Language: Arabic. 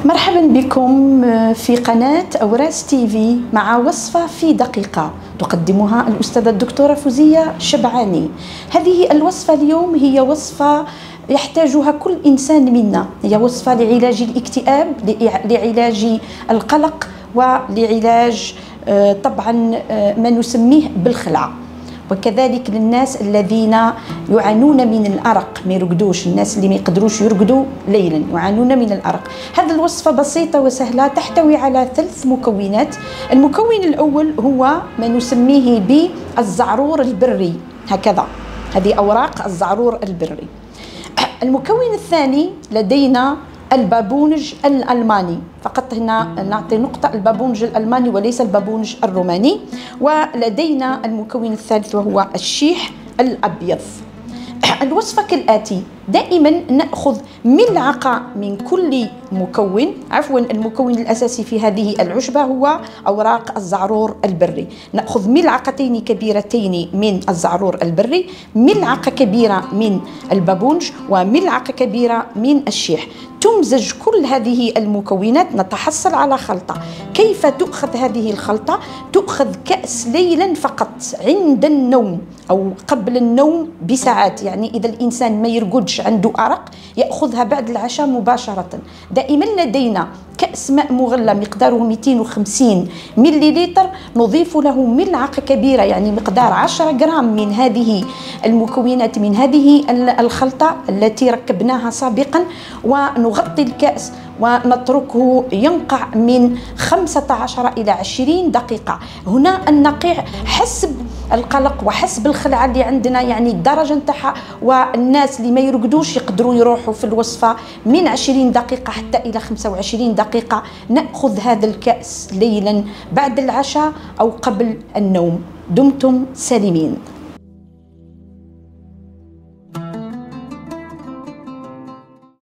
مرحبا بكم في قناة أوراس تيفي مع وصفة في دقيقة تقدمها الأستاذة الدكتورة فوزية شبعاني. هذه الوصفة اليوم هي وصفة يحتاجها كل إنسان منا، هي وصفة لعلاج الاكتئاب، لعلاج القلق، ولعلاج طبعا ما نسميه بالخلع، وكذلك للناس الذين يعانون من الأرق، ما يرقدوش، الناس اللي ما يقدروش يرقدوا ليلا يعانون من الأرق. هذه الوصفة بسيطة وسهلة، تحتوي على 3 مكونات. المكون الأول هو ما نسميه بالزعرور البري، هكذا، هذه أوراق الزعرور البري. المكون الثاني لدينا البابونج الألماني، فقط هنا نعطي نقطة، البابونج الألماني وليس البابونج الروماني. ولدينا المكون الثالث وهو الشيح الأبيض. الوصفة كالآتي: دائما نأخذ ملعقة من كل مكون، عفوا المكون الأساسي في هذه العشبة هو أوراق الزعرور البري. نأخذ ملعقتين كبيرتين من الزعرور البري، ملعقة كبيرة من البابونج، وملعقة كبيرة من الشيح. تمزج كل هذه المكونات، نتحصل على خلطة. كيف تؤخذ هذه الخلطة؟ تؤخذ كأس ليلا فقط عند النوم أو قبل النوم بساعات، يعني إذا الإنسان ما يرقدش عنده أرق يأخذها بعد العشاء مباشرة. دائما لدينا كأس ماء مغلى مقداره 250 مليلتر، نضيف له ملعقة كبيرة يعني مقدار 10 جرام من هذه المكونات، من هذه الخلطة التي ركبناها سابقا، ونغطي الكأس ونتركه ينقع من 15 إلى 20 دقيقة. هنا النقيع حسب القلق وحسب الخلع اللي عندنا، يعني الدرجة نتاعها، والناس اللي ما يرقدوش يقدروا يروحوا في الوصفة من 20 دقيقة حتى إلى 25 دقيقة. نأخذ هذا الكأس ليلا بعد العشاء أو قبل النوم. دمتم سالمين.